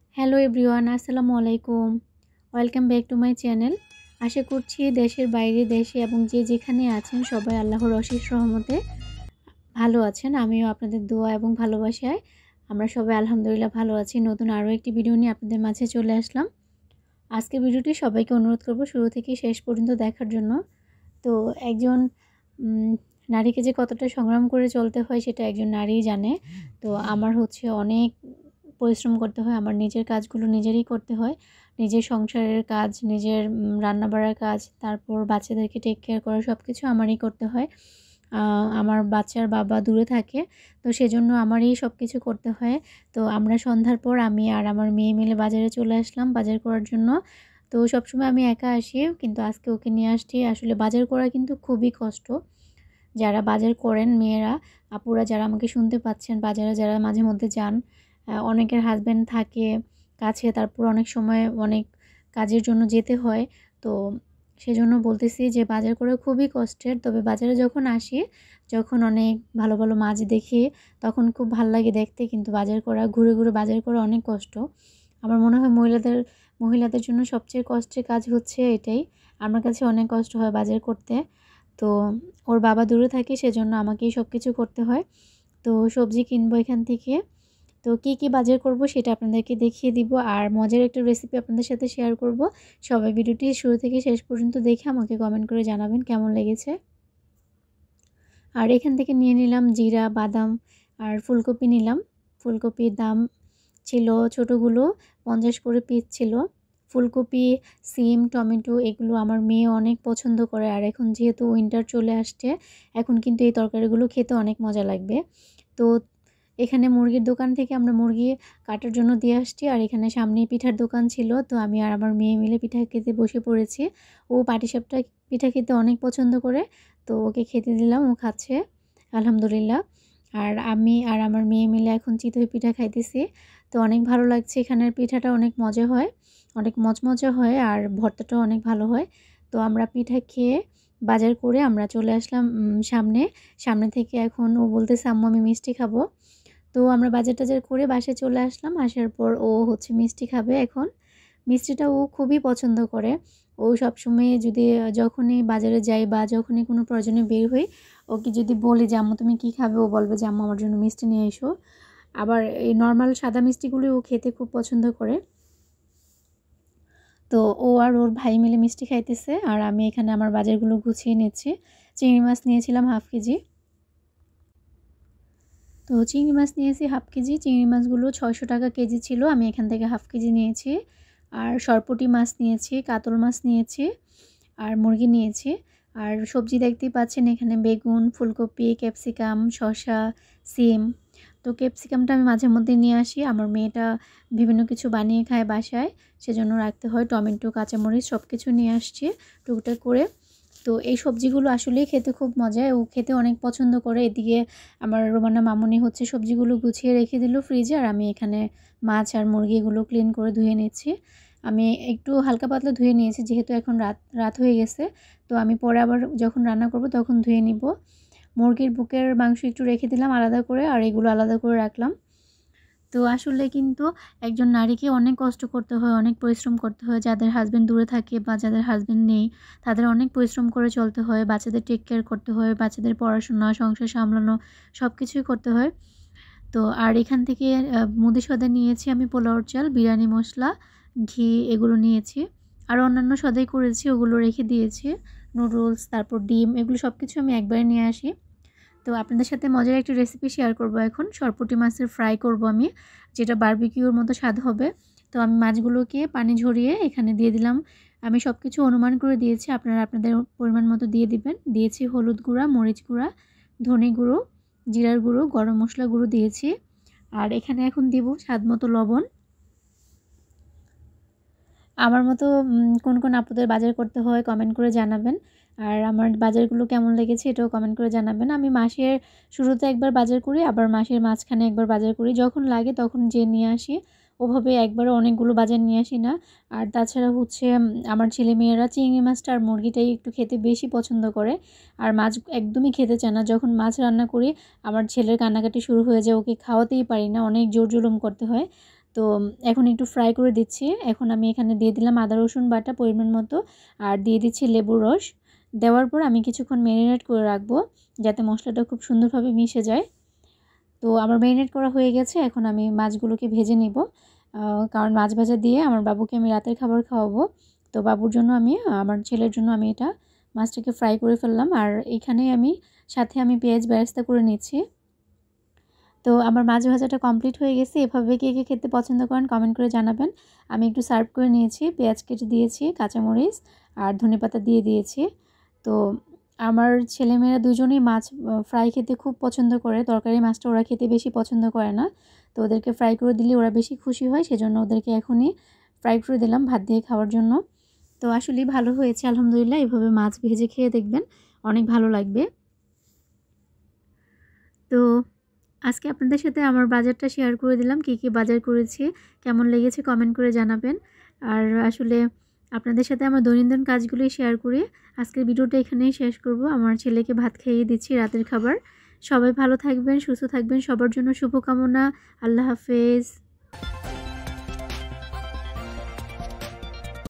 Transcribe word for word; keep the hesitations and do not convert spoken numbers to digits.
Hello everyone, আসসালামু আলাইকুম। Welcome back to my channel. আশা করছি দেশের বাইরে, দেশে এবং যে যেখানে আছেন সবাই আল্লাহর অশেষ রহমতে ভালো আছেন। আমিও আপনাদের দোয়া এবং ভালোবাসায় আমরা সবাই আলহামদুলিল্লাহ ভালো আছি। নতুন আরও একটি ভিডিও নিয়ে আপনাদের মাঝে চলে আসলাম। আজকের ভিডিওটি সবাইকে অনুরোধ করব শুরু থেকে শেষ পর্যন্ত দেখার জন্য। তো একজন নারীকে যে কতটা সংগ্রাম করে চলতে হয় সেটা একজন নারীই জানে। তো আমার হচ্ছে অনেক পরিশ্রম করতে হয়, আমার নিজের কাজগুলো নিজেরই করতে হয়, নিজের সংসারের কাজ, নিজের রান্নাবাড়ার কাজ, তারপর বাচ্চাদেরকে টেক কেয়ার করা সব কিছু আমারই করতে হয়। আমার বাচ্চার বাবা দূরে থাকে, তো সেজন্য আমারই সব কিছু করতে হয়। তো আমরা সন্ধ্যার পর আমি আর আমার মেয়ে মিলে বাজারে চলে আসলাম বাজার করার জন্য। তো সবসময় আমি একা আসি, কিন্তু আজকে ওকে নিয়ে আসছি। আসলে বাজার করা কিন্তু খুবই কষ্ট। যারা বাজার করেন মেয়েরা, আপুরা যারা আমাকে শুনতে পাচ্ছেন, বাজারে যারা মাঝে মধ্যে যান, অনেকের হাজব্যান্ড থাকে কাছে, তারপর অনেক সময় অনেক কাজের জন্য যেতে হয়। তো সেজন্য বলতেছি যে বাজার করে খুবই কষ্টের। তবে বাজারে যখন আসি, যখন অনেক ভালো ভালো মাছ দেখি তখন খুব ভাল লাগে দেখতে, কিন্তু বাজার করা, ঘুরে ঘুরে বাজার করা অনেক কষ্ট। আমার মনে হয় মহিলাদের মহিলাদের জন্য সবচেয়ে কষ্টের কাজ হচ্ছে এটাই। আমার কাছে অনেক কষ্ট হয় বাজার করতে। তো ওর বাবা দূরে থাকে, সেজন্য আমাকেই সব কিছু করতে হয়। তো সবজি কিনবো এখান থেকে। তো কী কী বাজার করব সেটা আপনাদেরকে দেখিয়ে দিব, আর মজার একটা রেসিপি আপনাদের সাথে শেয়ার করব। সবাই ভিডিওটি শুরু থেকে শেষ পর্যন্ত দেখে আমাকে কমেন্ট করে জানাবেন কেমন লেগেছে। আর এখান থেকে নিয়ে নিলাম জিরা, বাদাম আর ফুলকপি নিলাম। ফুলকপির দাম ছিল ছোটোগুলো পঞ্চাশ করে পিস ছিল। ফুলকপি, সিম, টমেটো এগুলো আমার মেয়ে অনেক পছন্দ করে, আর এখন যেহেতু উইন্টার চলে আসছে, এখন কিন্তু এই তরকারিগুলো খেতে অনেক মজা লাগবে। তো এখানে মুরগির দোকান থেকে আমরা মুরগি কাটার জন্য দিয়ে আসছি, আর এখানে সামনে পিঠার দোকান ছিল। তো আমি আর আমার মেয়ে মিলে পিঠা খেতে বসে পড়েছি। ও পাটিসাপটা পিঠা খেতে অনেক পছন্দ করে, তো ওকে খেতে দিলাম, ও খাচ্ছে আলহামদুলিল্লাহ। আর আমি আর আমার মেয়ে মিলে এখন চিতই পিঠা খাইতেছি। তো অনেক ভালো লাগছে, এখানের পিঠাটা অনেক মজা হয়, অনেক মজমজা হয়, আর ভর্তাটাও অনেক ভালো হয়। তো আমরা পিঠা খেয়ে বাজার করে আমরা চলে আসলাম সামনে সামনে থেকে। এখন ও বলতেছে আম্মু আমি মিষ্টি খাবো। তো আমরা বাজার টাজার করে বাসায় চলে আসলাম। আসার পর ও হচ্ছে মিষ্টি খাবে এখন। মিষ্টিটা ও খুবই পছন্দ করে। ও সবসময় যদি যখনই বাজারে যাই বা যখনই কোনো প্রয়োজনে বের হই, ওকে যদি বলি যে আম্মু তুমি কী খাবে, ও বলবে যে আম্মু আমার জন্য মিষ্টি নিয়ে এসো। আবার এই নর্মাল সাদা মিষ্টিগুলি ও খেতে খুব পছন্দ করে। তো ও আর ওর ভাই মিলে মিষ্টি খাইতেছে, আর আমি এখানে আমার বাজারগুলো গুছিয়ে নিচ্ছি। চিংড়ি মাছ নিয়েছিলাম হাফ কেজি। তো চিংড়ি মাছ নিয়েছি হাফ কেজি। চিংড়ি মাছগুলো ছয়শো টাকা কেজি ছিল, আমি এখান থেকে হাফ কেজি নিয়েছি। আর শরপুটি মাছ নিয়েছি, কাতল মাছ নিয়েছি, আর মুরগি নিয়েছি। আর সবজি দেখতেই পাচ্ছেন এখানে বেগুন, ফুলকপি, ক্যাপসিকাম, শসা, সিম। তো ক্যাপসিকামটা আমি মাঝে মধ্যে নিয়ে আসি, আমার মেয়েটা বিভিন্ন কিছু বানিয়ে খায় বাসায়, সেজন্য রাখতে হয়। টমেটো, কাঁচামরিচ সব কিছু নিয়ে আসছি টুকটাক করে। তো এই সবজিগুলো আসলেই খেতে খুব মজা, ও খেতে অনেক পছন্দ করে। এদিকে আমার রোমানা মামুনি হচ্ছে সবজিগুলো গুছিয়ে রেখে দিল ফ্রিজে, আর আমি এখানে মাছ আর মুরগিগুলো ক্লিন করে ধুয়ে নিচ্ছি। আমি একটু হালকা পাতলা ধুয়ে নিয়েছি, যেহেতু এখন রাত রাত হয়ে গেছে। তো আমি পরে আবার যখন রান্না করব তখন ধুয়ে নিব। মুরগির বুকের মাংস একটু রেখে দিলাম আলাদা করে, আর এগুলো আলাদা করে রাখলাম। তো আসলে কিন্তু একজন নারীকে অনেক কষ্ট করতে হয়, অনেক পরিশ্রম করতে হয়। যাদের হাজব্যান্ড দূরে থাকে বা যাদের হাজব্যান্ড নেই, তাদের অনেক পরিশ্রম করে চলতে হয়, বাচ্চাদের টেক কেয়ার করতে হয়, বাচ্চাদের পড়াশোনা, সংসার সামলানো সব কিছুই করতে হয়। তো আর এখান থেকে মুদি সদা নিয়েছি আমি, পোলাওর চাল, বিরিয়ানি মশলা, ঘি এগুলো নিয়েছি। আর অন্যান্য সদাই করেছি, ওগুলো রেখে দিয়েছি। নুডলস, তারপর ডিম, এগুলো সব কিছু আমি একবারে নিয়ে আসি। তো আপনাদের সাথে মজার একটা রেসিপি শেয়ার করব এখন। শরপুটি মাছের ফ্রাই করব আমি, যেটা বারবিকিউর মতো স্বাদ হবে। তো আমি মাছগুলোকে পানি ঝরিয়ে এখানে দিয়ে দিলাম। আমি সব কিছু অনুমান করে দিয়েছি, আপনারা আপনাদের পরিমাণ মতো দিয়ে দিবেন। দিয়েছি হলুদ গুঁড়া, মরিচ গুঁড়া, ধনে গুঁড়ো, জিরার গুঁড়ো, গরম মশলা গুঁড়ো দিয়েছি। আর এখানে এখন দিব স্বাদ মতো লবণ। আমার মতো কোন কোন আপুদের বাজার করতে হয় কমেন্ট করে জানাবেন, আর আমার বাজারগুলো কেমন লেগেছে এটাও কমেন্ট করে জানাবেন। আমি মাসের শুরুতে একবার বাজার করি, আবার মাসের মাঝখানে একবার বাজার করি, যখন লাগে তখন যে নিয়ে আসি। ওভাবে একবারে অনেকগুলো বাজার নিয়ে আসি না। আর তাছাড়া হচ্ছে আমার ছেলেমেয়েরা চিংড়ি মাছটা আর মুরগিটাই একটু খেতে বেশি পছন্দ করে, আর মাছ একদমই খেতে চায় না। যখন মাছ রান্না করি আমার ছেলের কান্নাকাটি শুরু হয়ে যায়, ওকে খাওয়াতেই পারি না, অনেক জোর জুলুম করতে হয়। তো এখন একটু ফ্রাই করে দিচ্ছি। এখন আমি এখানে দিয়ে দিলাম আদা রসুন বাটা পরিমাণ মতো, আর দিয়ে দিচ্ছি লেবুর রস। দেওয়ার পর আমি কিছুক্ষণ ম্যারিনেট করে রাখবো যাতে মশলাটা খুব সুন্দরভাবে মিশে যায়। তো আমার ম্যারিনেট করা হয়ে গেছে, এখন আমি মাছগুলোকে ভেজে নিব, কারণ মাছ ভাজা দিয়ে আমার বাবুকে আমি রাতের খাবার খাওয়াবো। তো বাবুর জন্য আমি, আমার ছেলের জন্য আমি এটা মাছটাকে ফ্রাই করে ফেললাম। আর এখানে আমি সাথে আমি পেঁয়াজ বেরেস্তা করে নিচ্ছি। তো আমার মাছ ভাজাটা কমপ্লিট হয়ে গেছে। এভাবে কে কে খেতে পছন্দ করেন কমেন্ট করে জানাবেন। আমি একটু সার্ভ করে নিয়েছি, পেঁয়াজ কেটে দিয়েছি, কাঁচামরিচ আর ধনেপাতা দিয়ে দিয়েছি। তো আমার ছেলেমেয়েরা দুজনেই মাছ ফ্রাই খেতে খুব পছন্দ করে, তরকারি মাছটা ওরা খেতে বেশি পছন্দ করে না। তো ওদেরকে ফ্রাই করে দিলে ওরা বেশি খুশি হয়, সেজন্য ওদেরকে এখনই ফ্রাই করে দিলাম ভাত দিয়ে খাওয়ার জন্য। তো আসলেই ভালো হয়েছে আলহামদুলিল্লাহ। এভাবে মাছ ভেজে খেয়ে দেখবেন, অনেক ভালো লাগবে। তো আজকে আপনাদের সাথে আমার বাজারটা শেয়ার করে দিলাম, কী কী বাজার করেছি, কেমন লেগেছে কমেন্ট করে জানাবেন। আর আসলে আপনাদের সাথে আমার দৈনন্দিন কাজগুলোই শেয়ার করি। আজকের ভিডিওটা এখানেই শেষ করব। আমার ছেলেকে ভাত খাইয়ে দিচ্ছি, রাতের খাবার। সবাই ভালো থাকবেন, সুস্থ থাকবেন, সবার জন্য শুভকামনা। আল্লাহ হাফেজ।